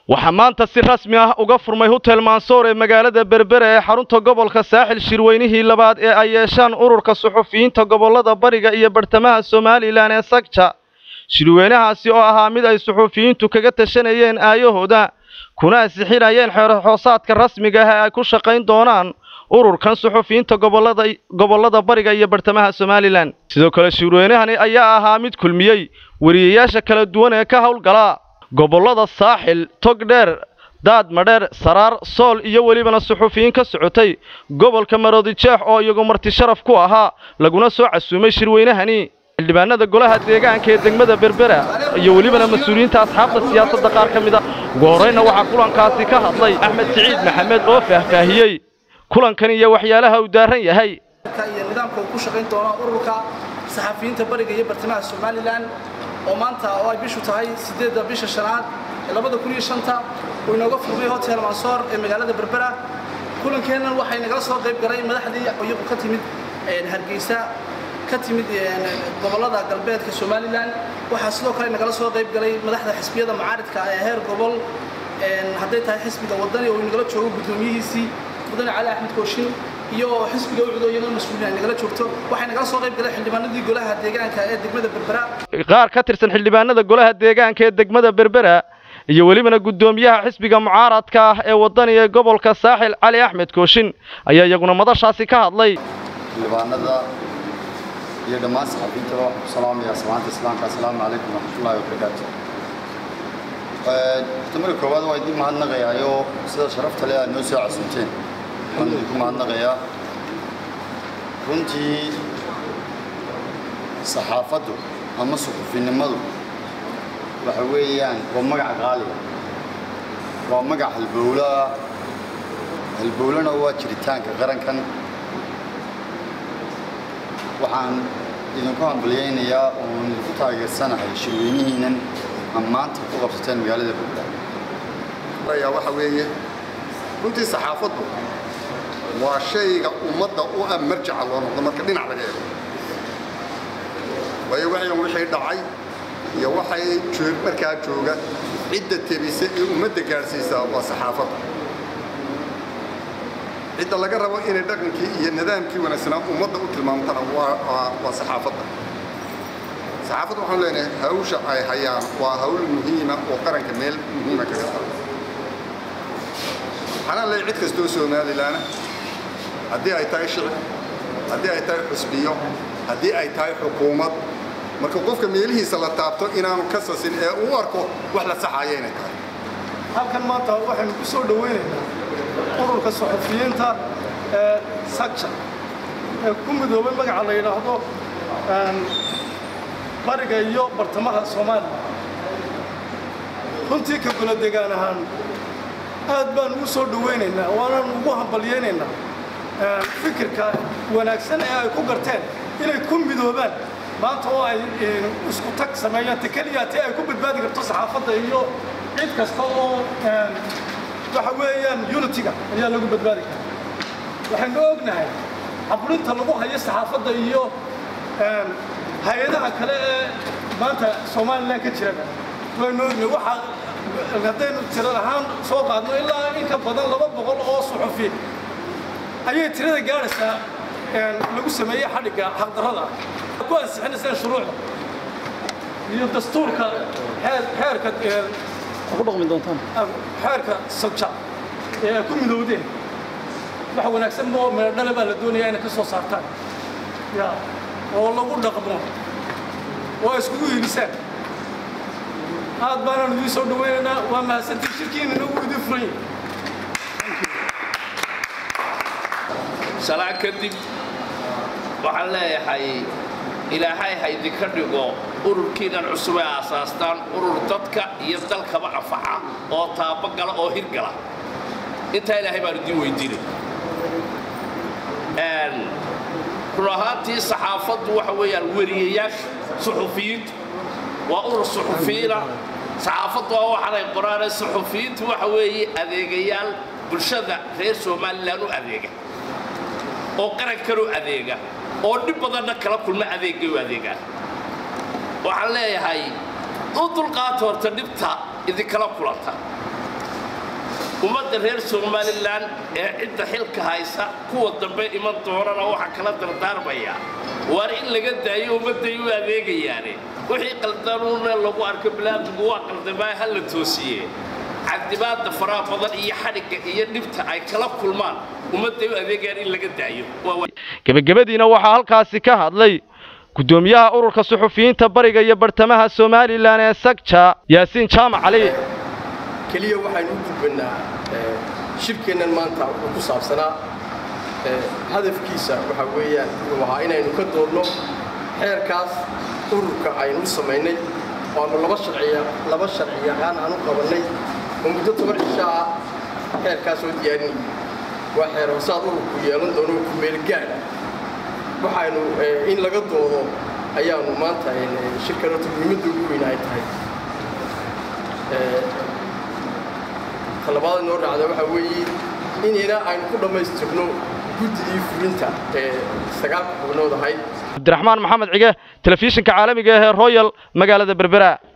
waxaa maanta si rasmi ah uga furmay Hotel Mansour ee magaalada Berbera ee xarunta gobolka Saaxil shirweynihii labaad ee ay yeeshaan ururka suxufiyiinta gobolada bariga iyo bartamaha Soomaaliland ee SAGCA. shirweynahaasi oo ahaa mid ay suxufiyiintu kaga tashanayeen aayahooda kuna ansixinayeen xeer-hoosaadka rasmiga ah ee ay ku shaqayn doonaan ururkan suxufiyiinta gobolada bariga iyo bartamaha Soomaaliland. sidoo kale shirweynahani ayaa ahaa mid kulmiyay wariyeyaasha kala duwan ee ka howlgala gobolada Saaxil, Togdheer, Daadmadheer, Saraar, Sool iyo welibana suxufiyiin ka socotay gobolka Maroodijeex oo iyagu marti sharaf ku ahaa laguna soo casuumay shirweynahani. xildhibaanada golaha deegaanka ee degmada Berbera iyo welibana mas'uuliyiinta asxaabta siyaasadda qaar ka mid ah ugu horeyna waxaa kulankaasi ka hadlay Axmed Siciid Maxamed oo faahfaahiyay kulankan iyo waxyaalaha uu daaran yahay iyo nidaamka uu ku shaqayn doono ururka saxafiyiinta bariga iyo bartamaha Soomaaliland oo maanta oo ay bishu tahay 8 bisha shanaad 2005 oo inooga furmay Hotel Mansour ee magaalada Berbera. kulankeena waxay naga soo qayb galay madaxdii iyagu ka timid Hargeysa ka timid gobolada galbeedka Soomaaliland. waxa sidoo kale naga soo qayb galay madaxda xisbiyada mucaaradka ee heer gobol haday tahay xisbiga wadani oo inagala joogo gudoomiyihiisii mudane Cali Axmed Kooshin iyo xisbiga wuxuu iyadoo mas'uuliyiin nagala joogto waxay naga soo qayb galay xildhibaanadii golaha deegaanka ee degmada Berbera. qaar ka tirsan xildhibaanada golaha deegaanka ee degmada Berbera iyo welibana gudoomiyaha xisbiga mucaaradka ah ee wadani ee gobolka Saaxil Cali Axmed Kooshin ayaa iyaguna madashaasi ka hadlay. xildhibaanada iyo dhammaan saxafiyiinta waxaan ku salaamayaa salaanta islaamka. assalaamu calaykum waraxmatullaahi wabarakaatuh. tamar koowaad waa idin mahadnaqayaa sida sharafta leh aad noo soo casuunteen. waxaan idinku mahadnaqayaa runtii saxaafaddu ama suxufinimadu waxa weeyaan waa magac qaali ah, waa magac halbowlana waa jiritaanka qarankan. waxaan idinku hambaliyaynayaa oo idinku taageersanahay shirweynihiinan maanta ku qabsateen magaalada Berbera. waxa weeye runtii saxaafaddu waa shayga ummadda u marjaca loo noqdo marka dhinac laga eego. waayo wixii dhacay iyo waxay markaa jooga cidda tabisa ee ummadda gaarsiisa waa saxaafadda. cidda laga rabo inay dhaqankii iyo nidaamkii wanaagsanaa ummadda u tilmaamtana waa saxaafadda. saxaafadda waxaan leenahay hawsha ay hayaan waa hawl muhiima oo qaranka meel muhiima kaga taal. waxaan leeyahay cid kastoo Soomaaliland haddii ay tahay shicib, haddii ay tahay xisbiyo, haddii ay tahay xukuumad, marka qofka meelihiisa la taabto inaanu ka sasin ee uu arko wax la saxayo inay tahay. halkan maanta waxaynu ku soo dhaweynaynaa ururka suxufiyiinta SAGCA ee ku midoobay magaca la yiraahdo bariga iyo bartamaha Soomaaliland. runtii ka golo deegaan ahaan aad baan u soo dhaweynaynaa waana ugu hambalyeeynaa fikirka wanaagsan ee ay ku garteen inay ku midoobaan maanta oo ay isku tag sameeyaan takaliyaati ay ku badbaadi karto saxaafadda iyo cid kasta oo waxa weeyaan unity-ga ayaa lagu badbaadi karaa. waxaan ognahay caburinta lagu hayo saxaafadda iyo hay'adaha kale ee maanta Soomaaliland ka jira. waxa haddaynu tirada ahaan soo qaadno ilaa in ka badan 200 oo suxufi ayay tirada gaaraysaa lagu sameeyay xadhiga xaqdarrada ku ansixinaysan shuruucda iyo dastuurka xeerka ku dhaqmi doontaan xeerka SAGCA ee ku midoobeen. waxa wanaagsan oo meedhale baa la doonayaa inay ka soo saartaan oo lagu dhaqmo oo isku yihiisaan. aad baan idin soo dhaweynaynaa waa mahadsantiin shirkiina nagu idin furay. salaam kadib waxaan leeyahay ilaahay ha idinka dhigo ururkiinan cusub ee aasaastaan urur dadka iyo dalkaba anfaca oo taabagala oo hirgala. intaa ilaahay baan idin weydiinay. run ahaantii saxaafaddu waxa weeyaan wariyeyaasha suxufiyiintu waa urur suxufiyiina. saxaafaddu waa waxaanay qoraan suxufiyiintu waxa weeye adeegayaal bulshada reer Soomaaliland u adeega oo qarankan u adeega oo dhib badanna kala kulma adeegay u adeegaan. waxaan leeyahay u dulqaad horta dhibta idinkala kulanta ummadda reer Somaliland ee cidda xilka haysa kuwa dambe iman doonana waxa kala dardaarmaya war in laga daayo ummadda ay u adeegayaan wixii qaldanuuna lagu arko bilaadku waa qaldamay hal la toosiye cadibaadda faraha badan iyo xadhiga iyo dhibta ay kala kulmaan ummadda ay u adeegayaan in laga daayo gabagabadiina waxa halkaasi ka hadlay gudoomiyaha ururka suxufiyiinta bariga iyo bartamaha Somaliland ee Sagja Yaasiin Jaamac Cali kaliya waxaan u gudbinaa shirkeenan maanta ku saabsanaa hadafkiisa waxa weeyaan waxa inaynu ka doodno xeerkaas ururka aynu sameynay oo laba sharci yaqaan aanu qabanay oo muddo 10 cisho ah xeerkaas oo diyaarinay waa xeer hoosaad ururku yeelan doono ku meel gaar waxaanu in laga doodo ayaanu maanta shirkada muhiimada ugu weyn ay tahay talabaad noo raacday waxa weeye inayna aynu ku dhameystirno guddigii fulinta sagaalka xubnood ahayd Abdiraxmaan Maxamed Cige telefishinka caalamiga ah ee Royal magaalada Berbera